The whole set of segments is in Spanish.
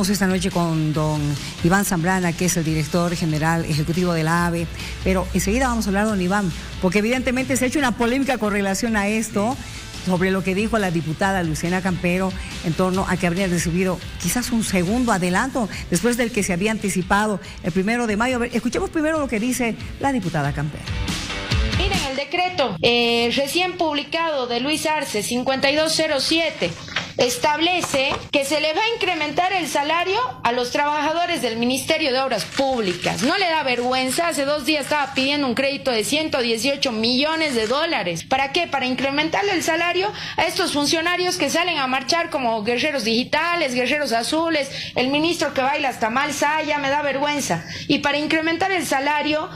Estamos esta noche con don Iván Zambrana, que es el director general ejecutivo de la AVE, pero enseguida vamos a hablar, don Iván, porque evidentemente se ha hecho una polémica con relación a esto, sobre lo que dijo la diputada Luciana Campero en torno a que habrían recibido quizás un segundo adelanto después del que se había anticipado el 1 de mayo. A ver, escuchemos primero lo que dice la diputada Campero. Miren, el decreto recién publicado de Luis Arce 5207 establece que se le va a incrementar el salario a los trabajadores del Ministerio de Obras Públicas. ¿No le da vergüenza? Hace 2 días estaba pidiendo un crédito de 118 millones de dólares. ¿Para qué? Para incrementarle el salario a estos funcionarios que salen a marchar como guerreros digitales, guerreros azules, el ministro que baila hasta mal saya, me da vergüenza. Y para incrementar el salario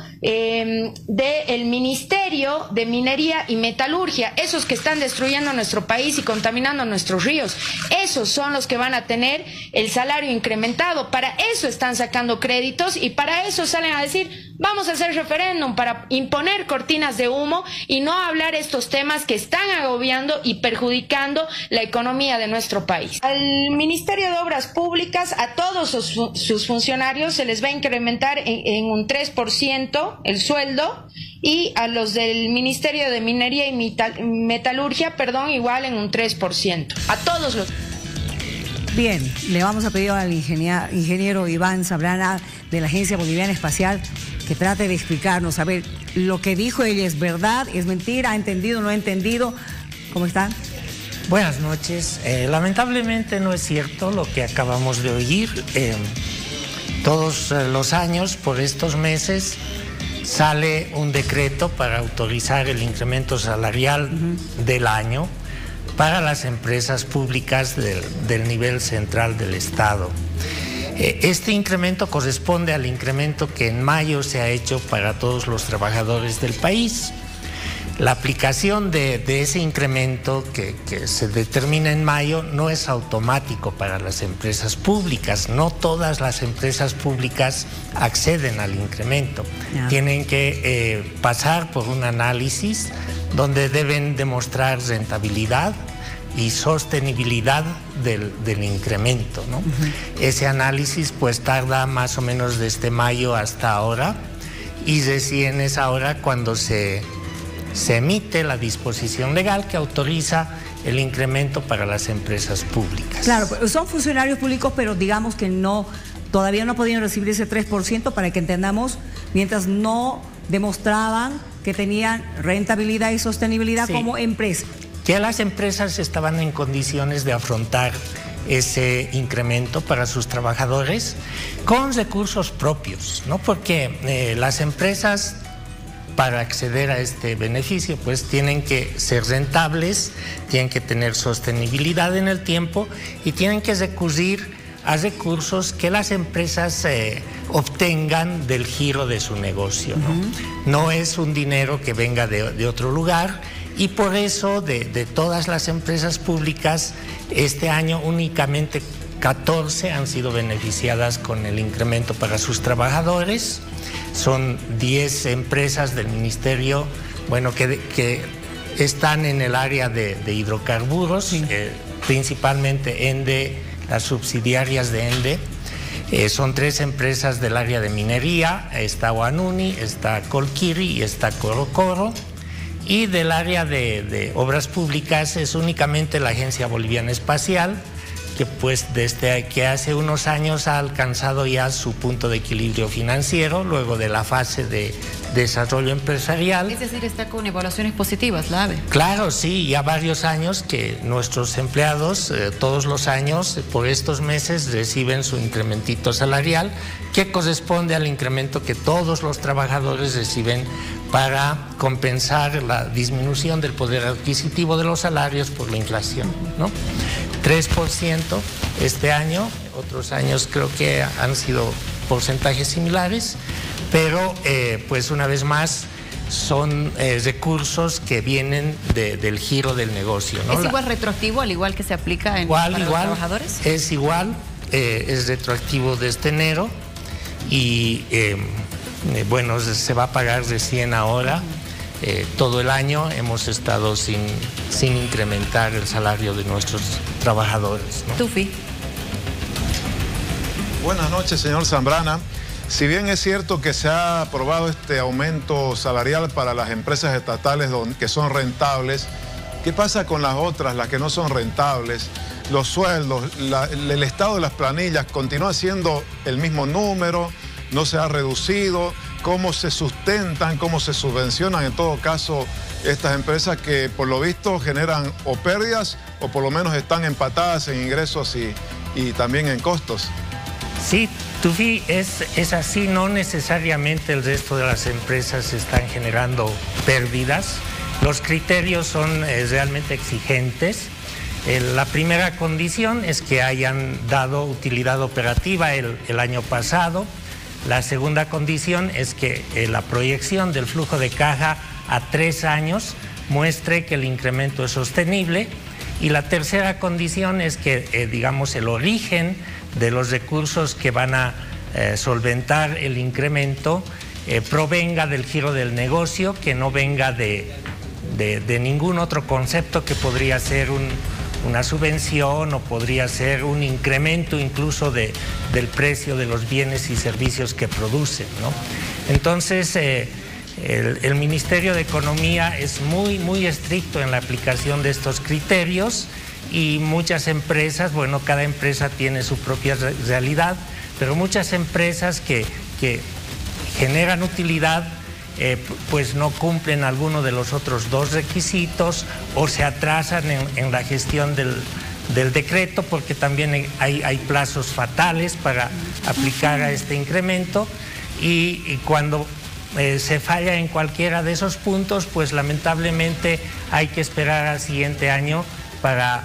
del Ministerio de Minería y Metalurgia, esos que están destruyendo nuestro país y contaminando nuestros ríos, esos son los que van a tener el salario incrementado. Para eso están sacando créditos y para eso salen a decir vamos a hacer referéndum, para imponer cortinas de humo y no hablar estos temas que están agobiando y perjudicando la economía de nuestro país. Al Ministerio de Obras Públicas, a todos sus funcionarios se les va a incrementar en un 3% el sueldo, y a los del Ministerio de Minería y Metalurgia, igual en un 3%. A todos los... Bien, le vamos a pedir al ingeniero Iván Zambrana de la Agencia Boliviana Espacial que trate de explicarnos, a ver, lo que dijo ella es verdad, es mentira, ha entendido, no ha entendido. ¿Cómo están? Buenas noches. Lamentablemente no es cierto lo que acabamos de oír. Todos los años, por estos meses, sale un decreto para autorizar el incremento salarial del año para las empresas públicas del nivel central del Estado. Este incremento corresponde al incremento que en mayo se ha hecho para todos los trabajadores del país. La aplicación de ese incremento que se determina en mayo no es automático para las empresas públicas. No todas las empresas públicas acceden al incremento. Tienen que pasar por un análisis donde deben demostrar rentabilidad y sostenibilidad del incremento, ¿no? Ese análisis pues tarda más o menos desde mayo hasta ahora, y recién es ahora cuando se emite la disposición legal que autoriza el incremento para las empresas públicas. Claro, son funcionarios públicos, pero digamos que todavía no podían recibir ese 3%, para que entendamos, mientras no demostraban que tenían rentabilidad y sostenibilidad como empresa. Ya las empresas estaban en condiciones de afrontar ese incremento para sus trabajadores con recursos propios, ¿no? Porque las empresas, para acceder a este beneficio, pues tienen que ser rentables, tienen que tener sostenibilidad en el tiempo y tienen que recurrir a recursos que las empresas obtengan del giro de su negocio, ¿no? No es un dinero que venga de otro lugar, y por eso de todas las empresas públicas este año únicamente 14 han sido beneficiadas con el incremento para sus trabajadores. Son 10 empresas del ministerio, bueno, que están en el área de hidrocarburos, principalmente ENDE, las subsidiarias de ENDE. Son 3 empresas del área de minería, está Huanuni, está Colquiri y está Corocoro. Y del área de obras públicas es únicamente la Agencia Boliviana Espacial, que pues desde que hace unos años ha alcanzado ya su punto de equilibrio financiero luego de la fase de desarrollo empresarial. Es decir, está con evaluaciones positivas, la AVE. Claro, sí, ya varios años que nuestros empleados todos los años por estos meses reciben su incrementito salarial, que corresponde al incremento que todos los trabajadores reciben para compensar la disminución del poder adquisitivo de los salarios por la inflación, ¿no? 3% este año, otros años creo que han sido porcentajes similares, pero pues una vez más son recursos que vienen del giro del negocio, ¿no? ¿Es igual retroactivo, al igual que se aplica para los trabajadores? Es igual, es retroactivo desde enero y bueno, se va a pagar recién ahora. Todo el año hemos estado sin incrementar el salario de nuestros trabajadores, ¿no? Tufi. Buenas noches, señor Zambrana. Si bien es cierto que se ha aprobado este aumento salarial para las empresas estatales que son rentables, ¿qué pasa con las otras, las que no son rentables? Los sueldos, el estado de las planillas continúa siendo el mismo número, no se ha reducido. ¿Cómo se sustentan, cómo se subvencionan en todo caso estas empresas que por lo visto generan o pérdidas o por lo menos están empatadas en ingresos y también en costos? Sí, Tufi, es así, no necesariamente el resto de las empresas están generando pérdidas. Los criterios son realmente exigentes. La primera condición es que hayan dado utilidad operativa el año pasado. La segunda condición es que la proyección del flujo de caja a 3 años muestre que el incremento es sostenible. Y la tercera condición es que, digamos, el origen de los recursos que van a solventar el incremento provenga del giro del negocio, que no venga de ningún otro concepto que podría ser una subvención o podría ser un incremento incluso del precio de los bienes y servicios que producen, ¿no? Entonces, el Ministerio de Economía es muy estricto en la aplicación de estos criterios y muchas empresas, bueno, cada empresa tiene su propia realidad, pero muchas empresas que generan utilidad pues no cumplen alguno de los otros 2 requisitos o se atrasan en la gestión del decreto, porque también hay plazos fatales para aplicar a este incremento y cuando se falla en cualquiera de esos puntos, pues lamentablemente hay que esperar al siguiente año para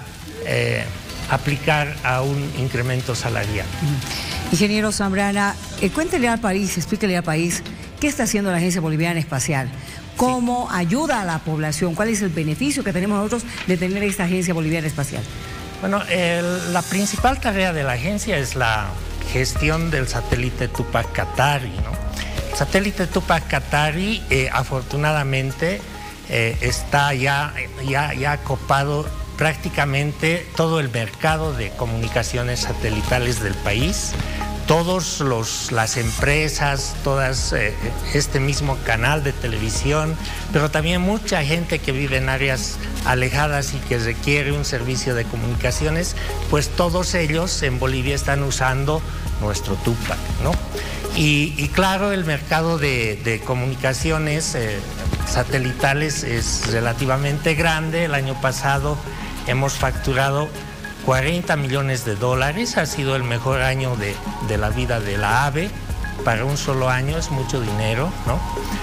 aplicar a un incremento salarial. Ingeniero Zambrana, cuéntele al país, explíquele al país qué está haciendo la Agencia Boliviana Espacial, cómo ayuda a la población, cuál es el beneficio que tenemos nosotros de tener esta Agencia Boliviana Espacial. Bueno, la principal tarea de la agencia es la gestión del satélite Tupac Katari, ¿no? El satélite Tupac Katari, afortunadamente, está ya copado prácticamente todo el mercado de comunicaciones satelitales del país. Todas las empresas, este mismo canal de televisión, pero también mucha gente que vive en áreas alejadas y que requiere un servicio de comunicaciones, pues todos ellos en Bolivia están usando nuestro Tupac, ¿no? Y claro, el mercado de comunicaciones satelitales es relativamente grande. El año pasado hemos facturado $40 millones, ha sido el mejor año de la vida de la AVE. Para un solo año es mucho dinero, ¿no?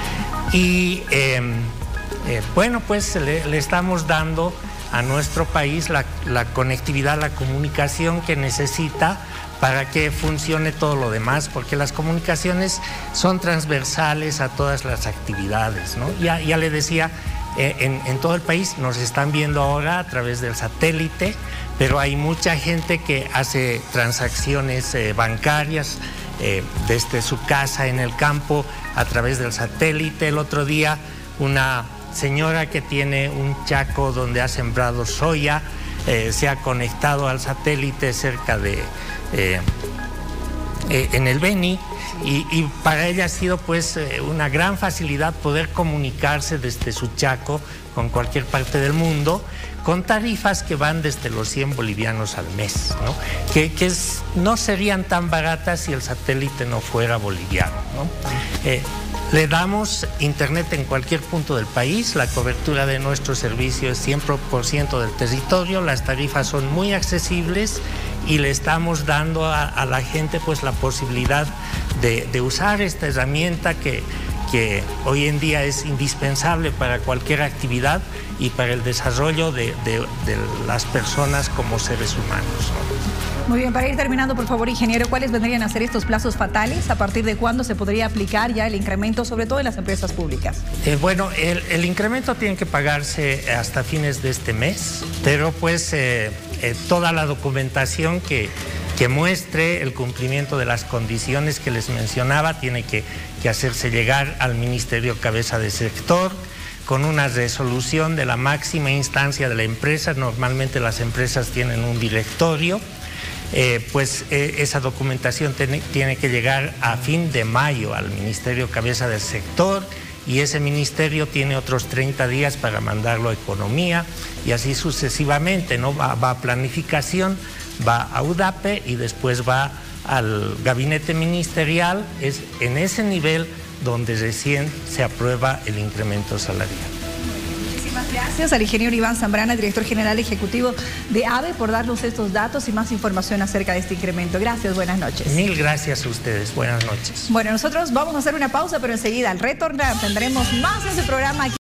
Y bueno, pues le estamos dando a nuestro país la conectividad, la comunicación que necesita para que funcione todo lo demás, porque las comunicaciones son transversales a todas las actividades, ¿no? Ya le decía, en todo el país nos están viendo ahora a través del satélite, pero hay mucha gente que hace transacciones bancarias desde su casa en el campo a través del satélite. El otro día una señora que tiene un chaco donde ha sembrado soya se ha conectado al satélite cerca en el Beni y para ella ha sido pues una gran facilidad poder comunicarse desde su chaco con cualquier parte del mundo con tarifas que van desde los 100 bolivianos al mes, ¿no? Que no serían tan baratas si el satélite no fuera boliviano, ¿no? Le damos internet en cualquier punto del país, la cobertura de nuestro servicio es 100% del territorio, las tarifas son muy accesibles y le estamos dando a la gente pues la posibilidad de usar esta herramienta que hoy en día es indispensable para cualquier actividad y para el desarrollo de las personas como seres humanos, ¿no? Muy bien, para ir terminando, por favor, ingeniero, ¿cuáles vendrían a ser estos plazos fatales? ¿A partir de cuándo se podría aplicar ya el incremento, sobre todo en las empresas públicas? Bueno, el incremento tiene que pagarse hasta fines de este mes, pero pues toda la documentación que muestre el cumplimiento de las condiciones que les mencionaba tiene que hacerse llegar al Ministerio Cabeza de Sector con una resolución de la máxima instancia de la empresa. Normalmente las empresas tienen un directorio esa documentación tiene que llegar a fin de mayo al Ministerio Cabeza del Sector, y ese ministerio tiene otros 30 días para mandarlo a Economía, y así sucesivamente, ¿no? Va a Planificación, va a UDAPE y después va al gabinete ministerial. Es en ese nivel donde recién se aprueba el incremento salarial. Muchísimas gracias al ingeniero Iván Zambrana, director general ejecutivo de AVE, por darnos estos datos y más información acerca de este incremento. Gracias, buenas noches. Mil gracias a ustedes, buenas noches. Bueno, nosotros vamos a hacer una pausa, pero enseguida al retornar tendremos más de este programa aquí.